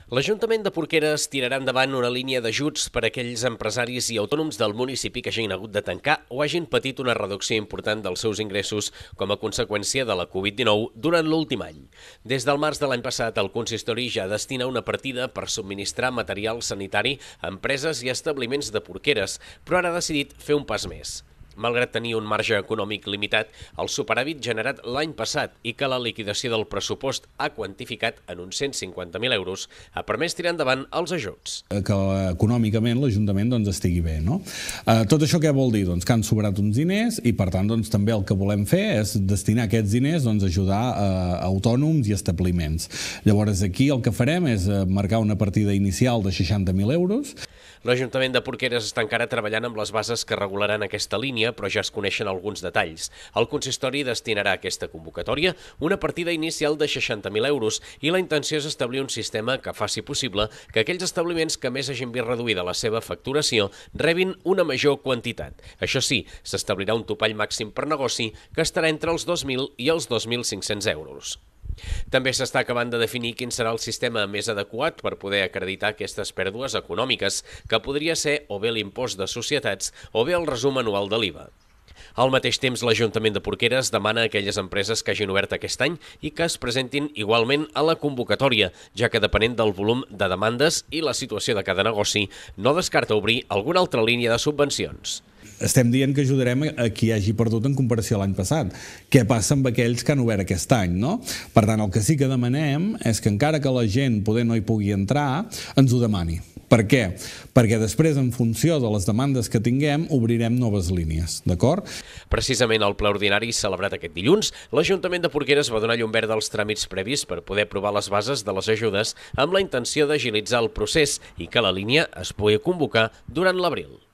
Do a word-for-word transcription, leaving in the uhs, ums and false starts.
L'Ajuntament de Porqueres tirarà endavant una línia d'ajuts per a aquells empresaris i autònoms del municipi que hagin hagut de tancar o hagin patit una reducció important dels seus ingressos com a conseqüència de la Covid dinou durant l'últim any. Des del març de l'any passat, el consistori ja destina una partida per subministrar material sanitari a empreses i establiments de Porqueres, però ara ha decidit fer un pas més. Malgrat tenir un marge econòmic limitat, el superàvit generat l'any passat i que la liquidació del pressupost ha quantificat en uns cent cinquanta mil euros, ha permès tirar endavant els ajuts. Que econòmicament l'Ajuntament doncs, estigui bé. No? Eh, tot això què vol dir? Doncs que han sobrat uns diners i per tant doncs, també el que volem fer és destinar aquests diners doncs, a ajudar a autònoms i establiments. Llavors aquí el que farem és marcar una partida inicial de seixanta mil euros. L'Ajuntament de Porqueres està encara treballant amb les bases que regularan aquesta línia, però ja es coneixen alguns detalls. El consistori destinarà a aquesta convocatòria una partida inicial de seixanta mil euros i la intenció és establir un sistema que faci possible que aquells establiments que més hagin vist reduïda la seva facturació rebin una major quantitat. Això sí, s'establirà un topall màxim per negoci que estarà entre els dos mil i els dos mil cinc-cents euros. També s'està acabant de definir quin serà el sistema més adequat per poder acreditar aquestes pèrdues econòmiques, que podria ser o bé l'impost de societats o bé el resum anual de l'I V A. Al mateix temps, l'Ajuntament de Porqueres demana a aquelles empreses que hagin obert aquest any i que es presentin igualment a la convocatòria, ja que depenent del volum de demandes i la situació de cada negoci, no descarta obrir alguna altra línia de subvencions. Estem dient que ajudarem a qui hagi perdut en comparació a l'any passat. Què passa amb aquells que han obert aquest any, no? Per tant, el que sí que demanem és que encara que la gent poder no hi pugui entrar, ens ho demani. Per què? Perquè després, en funció de les demandes que tinguem, obrirem noves línies, d'acord? Precisament al ple ordinari celebrat aquest dilluns, l'Ajuntament de Porqueres va donar llum verda als tràmits previs per poder aprovar les bases de les ajudes amb la intenció d'agilitzar el procés i que la línia es pugui convocar durant l'abril.